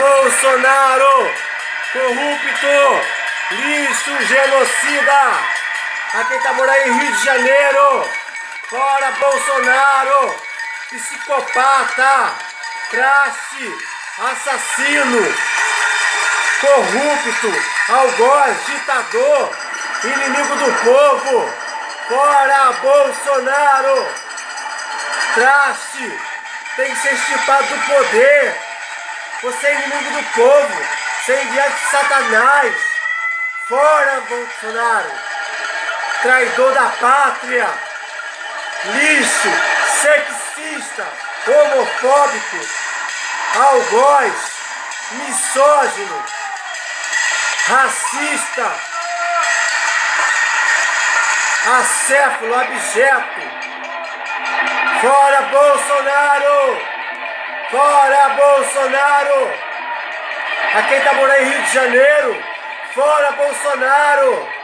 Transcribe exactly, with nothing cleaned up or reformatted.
Bolsonaro! Corrupto! Lixo! Genocida! A quem tá morando em Rio de Janeiro! Fora Bolsonaro! Psicopata! Traste! Assassino! Corrupto! Algoz! Ditador! Inimigo do povo! Fora Bolsonaro! Traste! Tem que ser extirpado do poder! Você é inimigo do povo! Você é enviado de Satanás! Fora Bolsonaro! Traidor da pátria! Lixo! Sexista! Homofóbico! Algoz! Misógino! Racista! Acéfalo! Abjeto! Fora Bolsonaro! Fora Bolsonaro! A quem tá morando em Rio de Janeiro! Fora Bolsonaro!